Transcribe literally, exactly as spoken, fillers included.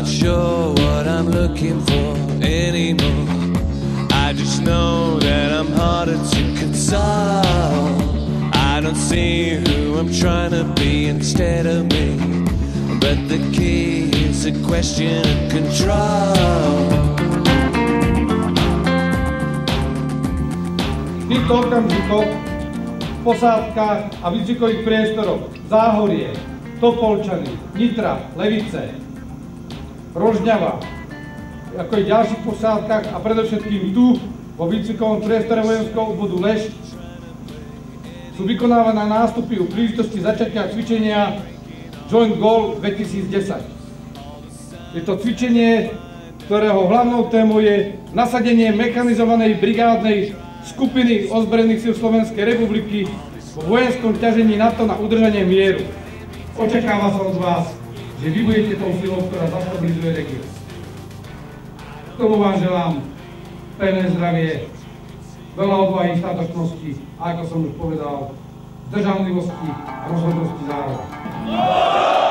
not sure what I'm looking for anymore. I just know that I'm harder to console. I don't see who I'm trying to be instead of me, but the key is a question of control. V týchto okamžikoch v posádkach a výcvikových priestoroch Záhorie, Topolčany, Nitra, Levice, Rožňava, ako aj v ďalších posádkach a predovšetkým tu vo výcvikovom priestore vojenského obvodu Lešť sú vykonávané nástupy u príležitosti začatia cvičenia Joint Goal dvetisícdesať. Je to cvičenie, ktorého hlavnou témou je nasadenie mechanizovanej brigádnej skupiny ozbrojených síl Slovenskej republiky vo vojenskom ťažení NATO na udržanie mieru. Očakáva sa od vás, že vy budete tou silou, ktorá zastabilizuje región. K tomu vám želám pevné zdravie, veľa odvahy, statočnosti a, ako som už povedal, zdržanlivosti a rozhodnosti zároveň.